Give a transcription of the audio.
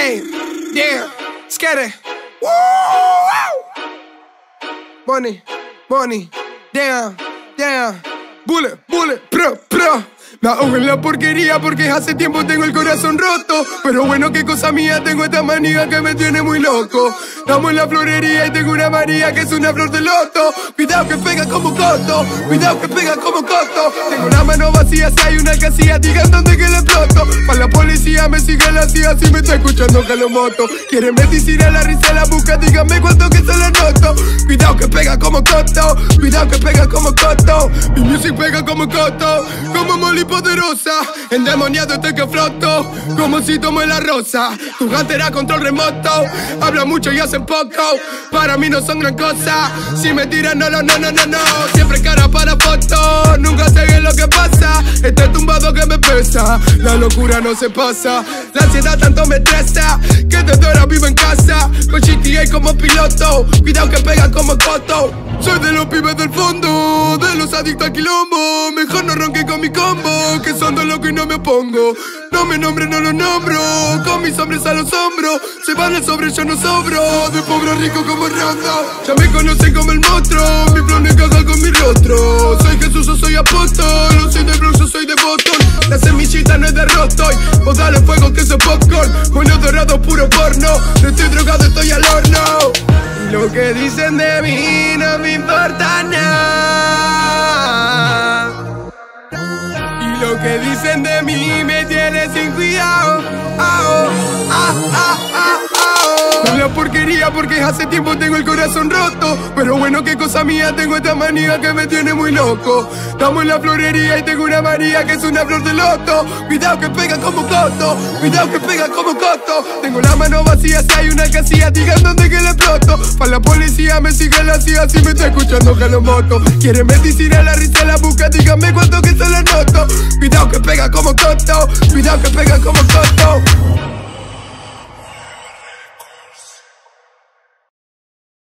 Hey, yeah, scary. Woo! Money, damn, bullet, pro. Me ahogo en la porquería porque hace tiempo tengo el corazón roto. Pero bueno, qué cosa mía, tengo esta manía que me tiene muy loco. Estamos en la florería y tengo una María que es una flor de loto. Cuidado que pega como coto, cuidado que pega como coto. Tengo la mano vacía, si hay una casilla, digan dónde que le exploto. Para la policía me sigue la CIA, si me está escuchando que lo moto. Quieren medicina, la risa la busca, díganme cuánto que se le noto. Cuidado que pega como coto, cuidado que pega como coto. Mi music pega como coto, como Molly poderosa. Endemoniado estoy que floto, como si tomo la rosa. Tu gatera control remoto, hablan mucho y hacen poco. Para mí no son gran cosa, si me tiran no. Siempre cara para foto, nunca sé lo que pasa. Estoy tumbado que me pesa, la locura no se pasa. La ansiedad tanto me estresa, que desde ahora vivo en casa. Con GTA como piloto, cuidado que pega como coto. Soy de los pibes del fondo, de los adictos al quilombo. Mejor no ronque con mi combo, que son de loco y no me opongo. No me nombres, no lo nombro, con mis hombres a los hombros. Se van al sobre, yo no sobro, de pobre a rico como Rondo. Ya me conocen como el monstruo, mi flow no encaja con mi rostro. Soy Jesús o soy apóstol, no soy de Bronx, yo soy de Boston. La semillita no es de Rostoy, vos dale fuego que soy popcorn. Bueno dorado, puro porno, no estoy drogado, estoy al horno. Lo que dicen de mí no me importa nada. Y lo que dicen de mí me tiene sin cuidado. La porquería porque hace tiempo tengo el corazón roto. Pero bueno, qué cosa mía, tengo esta manía que me tiene muy loco. Estamos en la florería y tengo una María que es una flor de loto. Cuidado que pega como coto, cuidado que pega como coto. Tengo la mano vacía, si hay una casilla, digan dónde que le exploto. Para la policía me sigue la CIA, si me está escuchando que lo moto. Quieren medicina, la risa la busca, díganme cuánto que se le noto. Cuidado que pega como coto, cuidado que pega como coto.